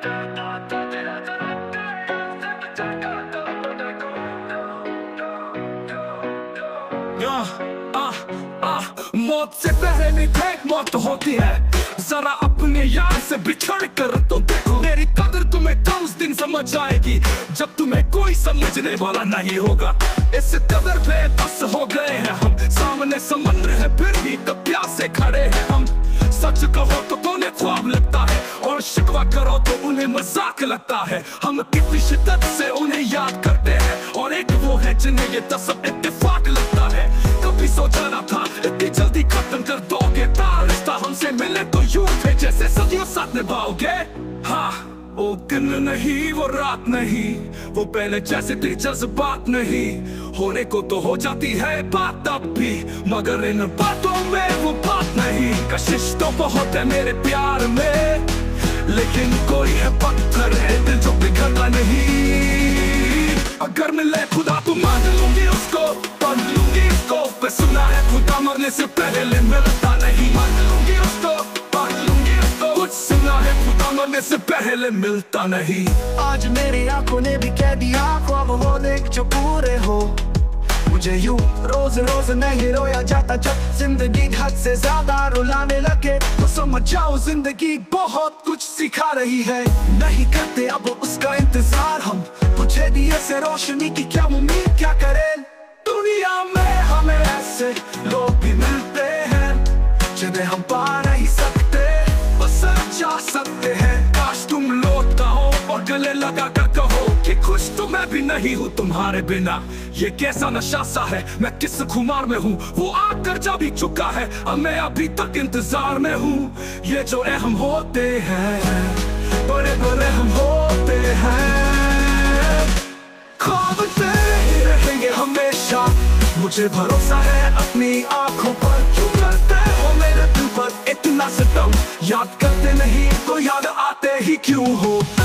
मौत से पहले देख मौत होती है, जरा अपने यार से बिछड़ कर तो देखो। मेरी कदर तुम्हें तो उस दिन समझ आएगी जब तुम्हें कोई समझने वाला नहीं होगा। इस कदर पे बस हो गए हैं हम, सामने समंदर है फिर भी कब प्यासे खड़े हैं हम। सच कहो तो तुम्हें ख्वाब लगता है और शिकवा करो तो उन्हें मजाक लगता है। हम कितनी शिद्दत से उन्हें याद करते हैं और एक वो है जिन्हें ये सब इत्तेफाक लगता है। कभी सोचा ना था इतनी जल्दी खत्म कर दोगे तार रिश्ता, हमसे मिले तो यूं थे जैसे सदियों साथ निभाओगे। हाँ वो दिन नहीं वो रात नहीं, वो पहले जैसे थी जज्बात नहीं। होने को तो हो जाती है बात तब भी, मगर इन बातों में वो बात नहीं। कशिश तो बहुत है मेरे प्यार में, लेकिन कोई है पत्थर है दिल जो पिघलता नहीं। अगर मिले खुदा तो मान लूंगी उसको, मान लूंगी उसको। पे सुना है खुदा मरने से पहले मिलता नहीं, मान लूंगी उसको, मान लूंगी उसको। कुछ सुना है खुदा मरने से पहले मिलता नहीं। आज मेरी आंखों ने भी कह दिया ख्वाब वो देख जो पूरे हो। मुझे यूं रोज रोज नहीं रोया जाता, जब जिंदगी हद से ज्यादा रुलाने लगे तो समझ जाओ जिंदगी बहुत कुछ सिखा रही है। नहीं करते अब उसका इंतजार हम, मुझे दिए से रोशनी की क्या उम्मीद क्या करें। दुनिया में हमें ऐसे लोग भी मिलते हैं जिन्हें हम पा नहीं सकते, बस जा सकते हैं। काश तुम लौटता हो और गले लगा कर कहो कि खुश तो मैं भी नहीं हूँ तुम्हारे बिना। ये कैसा नशा सा है, मैं किस खुमार में हूँ, वो आकर जा भी चुका है और मैं अभी तक इंतजार में हूँ। ये जो अहम होते हैं बड़े बड़े हम होते हैं, ख्वाबते ही रहेंगे हमेशा। मुझे भरोसा है अपनी आंखों पर, क्यों करते हो मेरे दिल पर इतना सितम। याद करते नहीं तो याद आते ही क्यों हो।